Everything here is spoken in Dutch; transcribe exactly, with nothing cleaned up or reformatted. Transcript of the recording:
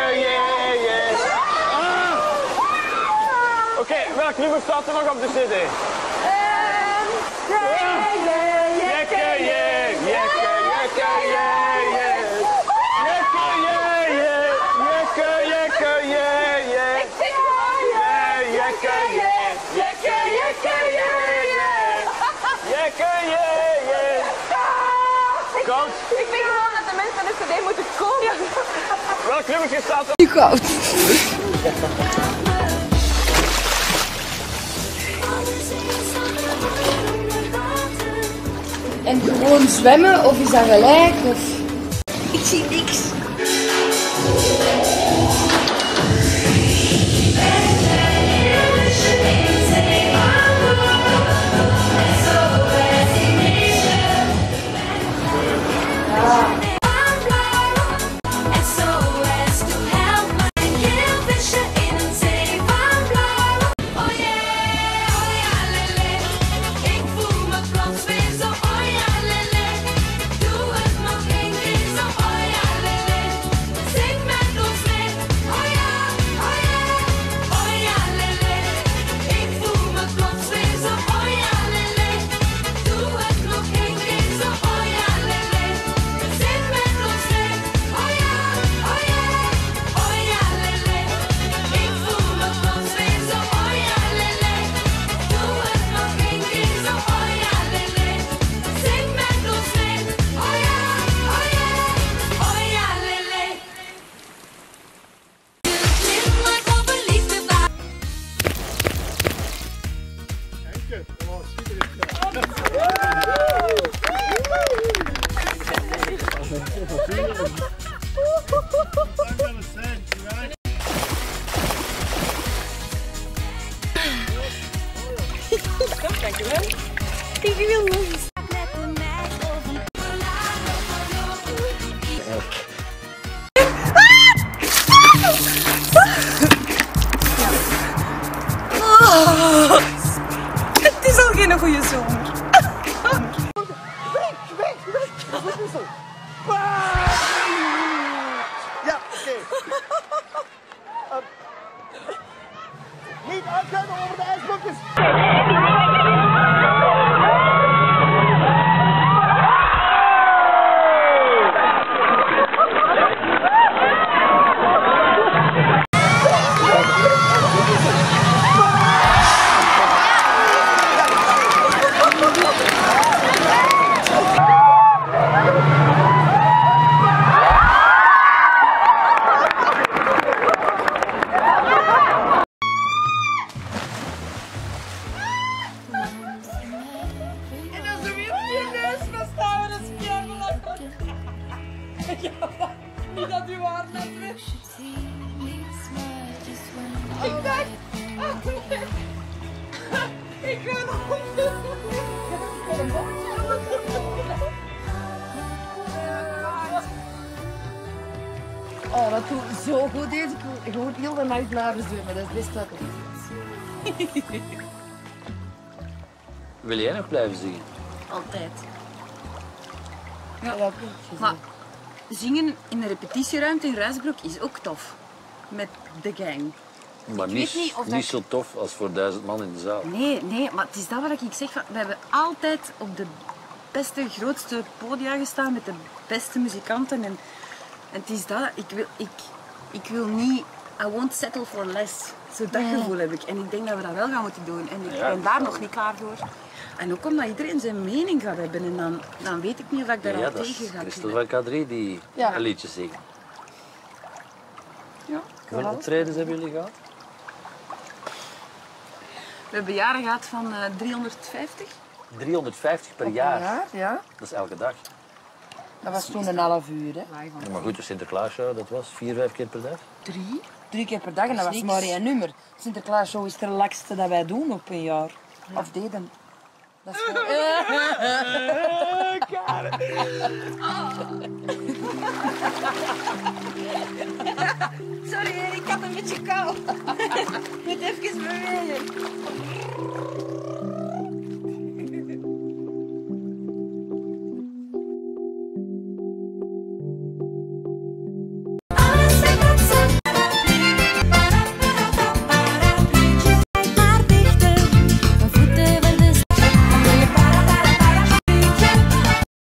yeah, yeah. Ah! Oké, okay, welk nummer staat er nog op de cd? Jekke, jekke, Jekke, yeah, jekke, jekke, yeah, yeah. Jekke, yeah, yeah, jekke, jekke, yeah, yeah. Ik zing gewoon, Yeah, jekke, yeah, jekke, jekke, yeah, yeah. Jekke, yeah, yeah. Koud. Ik vind gewoon dat de mensen naar de cd moeten komen. Welk nummer staat er? Nu koud. En gewoon zwemmen, of is dat gelijk? Of... Ik zie niks. Dankjewel. Ik wil nog eens. Het is al geen goede zomer. Ja, oké. Uh, niet uitgaan over de ijsblokjes. Niet dat u waar net wist. Ik dacht... Oh, nee. Ik ga nog niet. Oh, dat doet zo goed deze koel. Gewoon heel de nacht blijven zwemmen, dat is best wel goed. Wil jij nog blijven zingen? Altijd. Ja, dat heb ik Maar zingen in de repetitieruimte in Ruisbroek is ook tof. Met de gang. Maar Ik niet, weet niet of niet dat- zo tof als voor duizend man in de zaal. Nee, nee, maar het is dat wat ik zeg. Van, we hebben altijd op de beste, grootste podia gestaan met de beste muzikanten. En, en het is dat, ik wil, ik, ik wil niet, I won't settle for less. Zo dat Nee. gevoel heb ik. En ik denk dat we dat wel gaan moeten doen. En ik Ja, ben daar dat nog wel. niet klaar voor. En ook omdat iedereen zijn mening gaat hebben. En dan, dan weet ik niet of ik daar Ja, al dat tegen is ga Christel kunnen. van K drie die Ja. een liedje zingt. Ja. Hoeveel optredens hebben jullie gehad? We hebben jaren gehad van uh, driehonderdvijftig. driehonderdvijftig per Op een jaar. jaar, ja. Dat is elke dag. Dat was toen een half uur, hè. Ja, maar goed, de Sinterklaasshow, dat was vier, vijf keer per dag. Drie. Drie keer per dag en dat was niks. maar één nummer. Sinterklaasshow is het relaxste dat wij doen op een jaar. Of deden. Dat is wel... Sorry, ik had een beetje kou. Moet even bewegen.